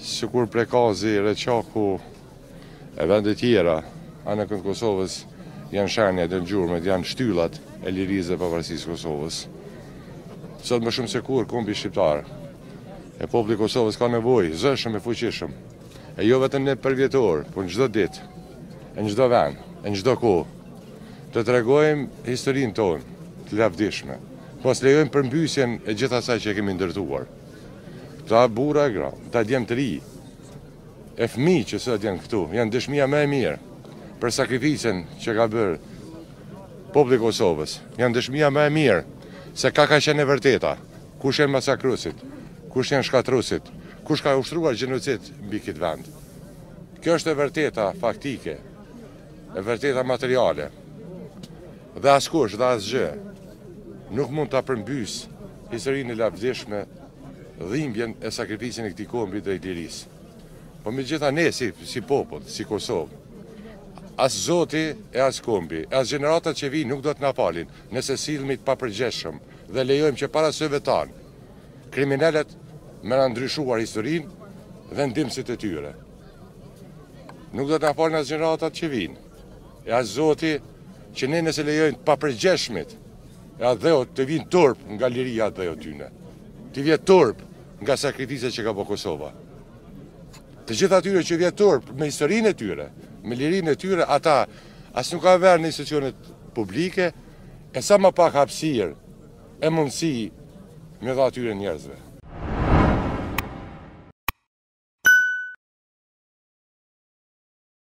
sikur Prekazi, Reçaku e vende tjera, anë kënd Kosovës janë shenja dhe gjurmet, janë shtyllat e lirisë dhe pavarësisë Kosovës. Sot më shumë se kur kombi shqiptar e populli Kosovës ka nevojë zëshëm e fuqishëm, e jo vetëm në përvjetor, por në çdo ditë, në çdo vend, në çdo kohë, të tregojmë historinë tonë të lavdishme, mos lejojmë përmbysjen e gjithë asaj që kemi ndërtuar. Ta burra e gra, ta djemë të ri, e fëmijë që sot janë këtu, janë dëshmia më e mirë për sakrificën që ka bërë populli i Kosovës. Janë dëshmia më e mirë se ka qenë e vërteta, kush janë masakruesit, kush janë shkatruesit, kush ka ushtruar gjenocid mbi këtë vend. Kjo është e vërteta faktike, e vërteta materiale. Dhe askush dhe asgjë nuk mund ta përmbys historinë e lavdishme, dhimbjen e sakrificën e këtij kombi drejt lirisë. Po megjithatë ne si popull, si Kosovë, as Zoti e as kombi, as gjeneratat që vijnë nuk do të na falin nëse sillemi të papërgjeshëm dhe lejojmë që para syve tanë kriminalet me na ndryshuar historinë dhe ndimësit e tyre. Nuk do të na falin as gjeneratat që vijnë, e as Zoti që ne nëse lejojmë të papërgjeshmit e adheut të vinë turp nga liria adheut tyne, të vjetë turp nga sakrificat që ka bërë Kosova. Të gjithë atyre që vjetë turp me historinë e tyre, me lirinë e tyre, ata as nuk ka verë në institucionet publike, e sa më pak hapësirë e mundësi me dha atyre njerëzve.